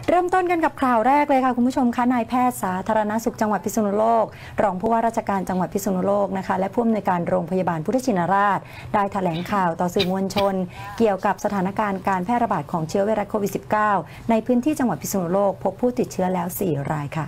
เริ่มต้นกันกับข่าวแรกเลยค่ะคุณผู้ชมคะนายแพทย์สาธารณสุขจังหวัดพิษณุโลกรองผู้ว่าราชการจังหวัดพิษณุโลกนะคะและผู้อำนวยการโรงพยาบาลพุทธชินราชได้แถลงข่าวต่อสื่อมวลชนเกี่ยวกับสถานการณ์การแพร่ระบาดของเชื้อไวรัสโควิด -19 ในพื้นที่จังหวัดพิษณุโลกพบผู้ติดเชื้อแล้ว4 รายค่ะ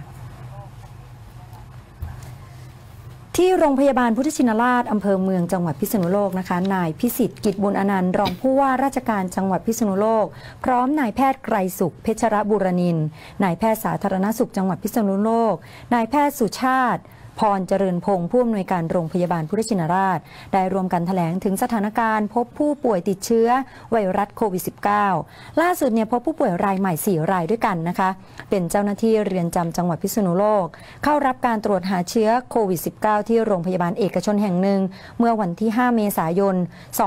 ที่โรงพยาบาลพุทธชินราชอำเภอเมืองจังหวัดพิษณุโลกนะคะนายพิสิทธิ์กิจบุญอนันต์รองผู้ว่าราชการจังหวัดพิษณุโลกพร้อมนายแพทย์ไกรสุขเพชรบุรณินทร์นายแพทย์สาธารณสุขจังหวัดพิษณุโลกนายแพทย์สุชาติพรเจริญพงศ์ผู้อำนวยการโรงพยาบาลพุทธชินราชได้รวมกันแถลงถึงสถานการณ์พบผู้ป่วยติดเชื้อไวรัสโควิด -19 ล่าสุดพบผู้ป่วยรายใหม่4 รายด้วยกันนะคะเป็นเจ้าหน้าที่เรือนจำจังหวัดพิษณุโลกเข้ารับการตรวจหาเชื้อโควิด -19 ที่โรงพยาบาลเอกชนแห่งหนึ่งเมื่อวันที่5 เมษายน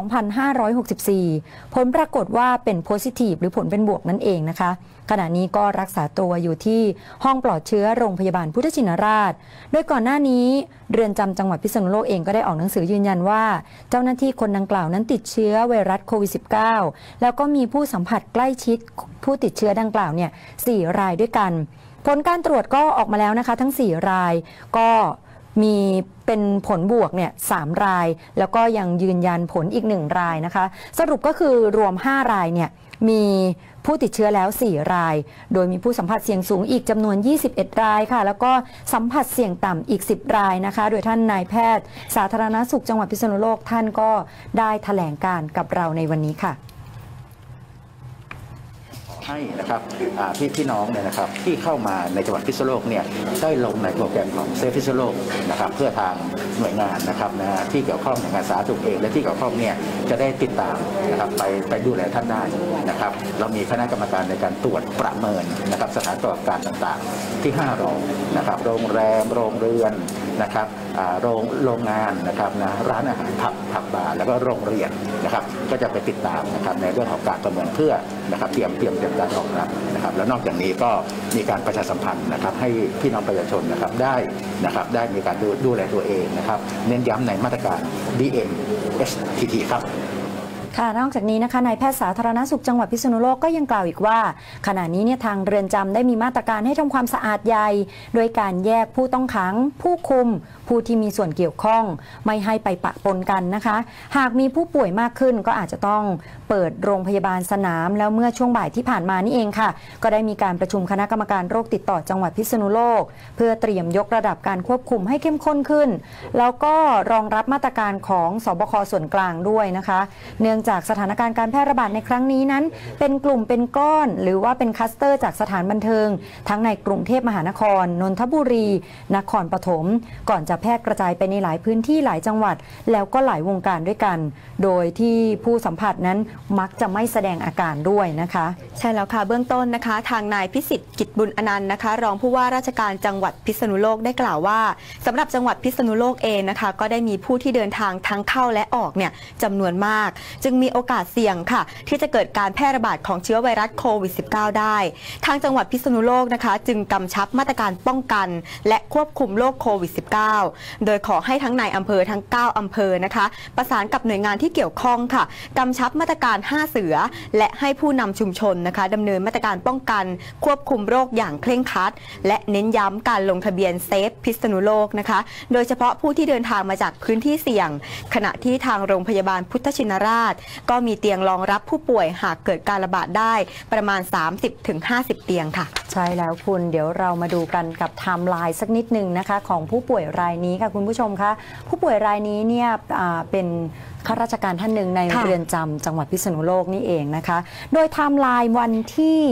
2564 ผลปรากฏว่าเป็นโพซิทีฟหรือผลเป็นบวกนั่นเองนะคะขณะนี้ก็รักษาตัวอยู่ที่ห้องปลอดเชื้อโรงพยาบาลพุทธชินราชโดยก่อนหน้านี้เรือนจำจังหวัดพิษณุโลกเองก็ได้ออกหนังสือยืนยันว่าเจ้าหน้าที่คนดังกล่าวนั้นติดเชื้อไวรัสโควิด -19 แล้วก็มีผู้สัมผัสใกล้ชิดผู้ติดเชื้อดังกล่าว4 รายด้วยกันผลการตรวจก็ออกมาแล้วนะคะทั้ง4 รายก็มีเป็นผลบวก3 รายแล้วก็ยังยืนยันผลอีก1 รายนะคะสรุปก็คือรวม5 รายมีผู้ติดเชื้อแล้ว4 รายโดยมีผู้สัมผัสเสี่ยงสูงอีกจำนวน21 รายค่ะแล้วก็สัมผัสเสี่ยงต่ำอีก10 รายนะคะโดยท่านนายแพทย์สาธารณสุขจังหวัดพิษณุโลกท่านก็ได้แถลงการกับเราในวันนี้ค่ะให้นะครับพี่น้องนะครับที่เข้ามาในจังหวัดพิษณุโลกได้ลงในโปรแกรมของเซฟพิษณุโลกนะครับเพื่อทางหน่วยงานนะครับที่เกี่ยวข้องในงานสาธารณสุขเองและที่เกี่ยวข้องจะได้ติดตามนะครับไปดูแลท่านได้นะครับเรามีคณะกรรมการในการตรวจประเมินนะครับสถานประกอบการต่างๆที่5 โรงนะครับโรงแรมโรงเรือนนะครับโรงงานนะครับร้านอาหารผับบาร์แล้วก็โรงเรียนนะครับก็จะไปติดตามนะครับในเรื่องของการประเมินเพื่อนะครับเตรียมการออกรับนะครับแล้วนอกจากนี้ก็มีการประชาสัมพันธ์นะครับให้พี่น้องประชาชนนะครับได้มีการดูแลตัวเองนะครับเน้นย้ำในมาตรการ BMSTT ครับค่ะนอกจากนี้นะคะนายแพทย์สาธารณสุขจังหวัดพิษณุโลกก็ยังกล่าวอีกว่าขณะนี้ทางเรือนจำได้มีมาตรการให้ทำความสะอาดใยโดยการแยกผู้ต้องขังผู้คุมผู้ที่มีส่วนเกี่ยวข้องไม่ให้ไปปะปนกันนะคะหากมีผู้ป่วยมากขึ้นก็อาจจะต้องเปิดโรงพยาบาลสนามแล้วเมื่อช่วงบ่ายที่ผ่านมานี่เองค่ะก็ได้มีการประชุมคณะกรรมการโรคติดต่อจังหวัดพิษณุโลกเพื่อเตรียมยกระดับการควบคุมให้เข้มข้นขึ้นแล้วก็รองรับมาตรการของสบคส่วนกลางด้วยนะคะเนื่องจากสถานการณ์การแพร่ระบาดในครั้งนี้นั้นเป็นกลุ่มเป็นก้อนหรือว่าเป็นคลัสเตอร์จากสถานบันเทิงทั้งในกรุงเทพมหานครนนทบุรีนครปฐมก่อนจะแพร่กระจายไปในหลายพื้นที่หลายจังหวัดแล้วก็หลายวงการด้วยกันโดยที่ผู้สัมผัสนั้นมักจะไม่แสดงอาการด้วยนะคะใช่แล้วค่ะเบื้องต้นนะคะทางนายพิสิทธิ์กิจบุญอนันต์นะคะรองผู้ว่าราชการจังหวัดพิษณุโลกได้กล่าวว่าสำหรับจังหวัดพิษณุโลกเองนะคะก็ได้มีผู้ที่เดินทางทั้งเข้าและออกจำนวนมากจึงมีโอกาสเสี่ยงค่ะที่จะเกิดการแพร่ระบาดของเชื้อไวรัสโควิด -19 ได้ทางจังหวัดพิษณุโลกนะคะจึงกำชับมาตรการป้องกันและควบคุมโรคโควิด -19 โดยขอให้ทั้งนายอำเภอทั้ง9 อำเภอนะคะประสานกับหน่วยงานที่เกี่ยวข้องค่ะกำชับมาตรการ5 เสือและให้ผู้นำชุมชนนะคะดำเนินมาตรการป้องกันควบคุมโรคอย่างเคร่งครัดและเน้นย้ำการลงทะเบียนเซฟพิษณุโลกนะคะโดยเฉพาะผู้ที่เดินทางมาจากพื้นที่เสี่ยงขณะที่ทางโรงพยาบาลพุทธชินราชก็มีเตียงรองรับผู้ป่วยหากเกิดการระบาดได้ประมาณ 30-50 เตียงค่ะใช่แล้วคุณเดี๋ยวเรามาดูกันกับไทม์ไลน์สักนิดหนึ่งนะคะของผู้ป่วยรายนี้ค่ะคุณผู้ชมคะผู้ป่วยรายนี้เป็นข้าราชการท่านหนึ่งในเรือนจำจังหวัดพิษณุโลกนี่เองนะคะโดยไทม์ไลน์วันที่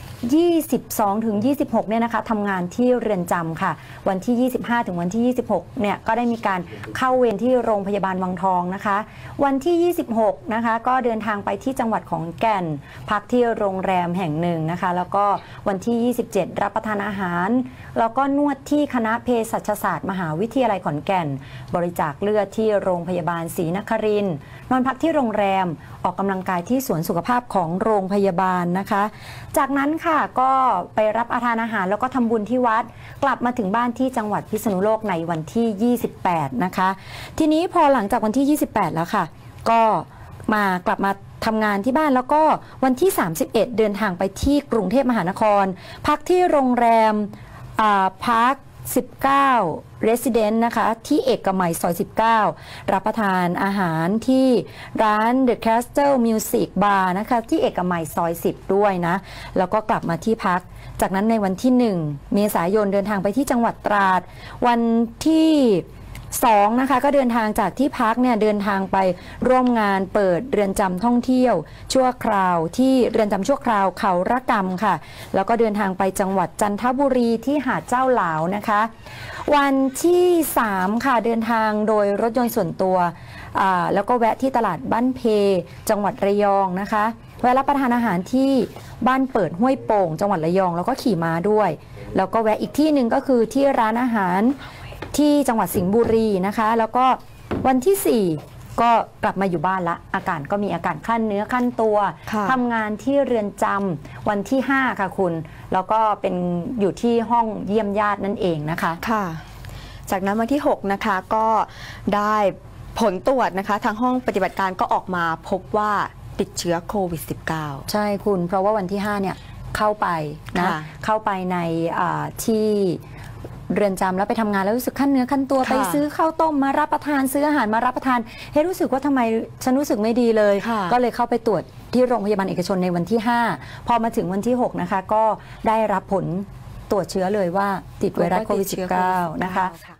22 ถึง 26เนี่ยนะคะทำงานที่เรือนจำค่ะวันที่ 25 ถึงวันที่ 26เนี่ยก็ได้มีการเข้าเวรที่โรงพยาบาลวังทองนะคะวันที่ 26นะคะก็เดินทางไปที่จังหวัดขอนแก่นพักที่โรงแรมแห่งหนึ่งนะคะแล้วก็วันที่ 27รับประทานอาหารแล้วก็นวดที่คณะเภสัชศาสตร์มหาวิทยาลัยขอนแก่นบริจาคเลือดที่โรงพยาบาลศรีนครินทร์นอนพักที่โรงแรมออกกำลังกายที่สวนสุขภาพของโรงพยาบาลนะคะจากนั้นค่ะก็ไปรับประทานอาหารแล้วก็ทำบุญที่วัดกลับมาถึงบ้านที่จังหวัดพิษณุโลกในวันที่ 28นะคะทีนี้พอหลังจากวันที่ 28แล้วค่ะก็กลับมาทำงานที่บ้านแล้วก็วันที่ 31 เดินทางไปที่กรุงเทพมหานคร พักที่โรงแรมพัก19 Resident นะคะที่เอกมัยซอย 19 รับประทานอาหารที่ร้าน The Castle Music Bar นะคะที่เอกมัยซอย 10 ด้วยนะแล้วก็กลับมาที่พักจากนั้นในวันที่ 1 เมษายนเดินทางไปที่จังหวัดตราดวันที่2นะคะก็เดินทางจากที่พักเนี่ยเดินทางไปร่วมงานเปิดเรือนจำท่องเที่ยวชั่วคราวที่เรือนจำชั่วคราวเขาระกำค่ะแล้วก็เดินทางไปจังหวัดจันทบุรีที่หาดเจ้าหลาวนะคะวันที่3ค่ะเดินทางโดยรถยนต์ส่วนตัวแล้วก็แวะที่ตลาดบ้านเพจังหวัดระยองนะคะแวะรับประทานอาหารที่บ้านเปิดห้วยโป่งจังหวัดระยองแล้วก็ขี่ม้าด้วยแล้วก็แวะอีกที่หนึ่งก็คือที่ร้านอาหารที่จังหวัดสิงห์บุรีนะคะแล้วก็วันที่4ก็กลับมาอยู่บ้านละอาการก็มีอาการขั้นเนื้อขั้นตัวทำงานที่เรือนจำวันที่5ค่ะคุณแล้วก็เป็นอยู่ที่ห้องเยี่ยมญาตินั่นเองนะคะค่ะจากนั้นวันที่6นะคะก็ได้ผลตรวจนะคะทางห้องปฏิบัติการก็ออกมาพบว่าติดเชื้อโควิด -19 ใช่คุณเพราะว่าวันที่5เนี่ยเข้าไปนะเข้าไปในที่เรือนจำแล้วไปทำงานแล้วรู้สึกขั้นเนื้อขั้นตัวไปซื้อข้าวต้มมารับประทานซื้ออาหารมารับประทานรู้สึกว่าทำไมฉันรู้สึกไม่ดีเลยก็เลยเข้าไปตรวจที่โรงพยาบาลเอกชนในวันที่5พอมาถึงวันที่6นะคะก็ได้รับผลตรวจเชื้อเลยว่าติดไวรัสโควิด -19 นะคะ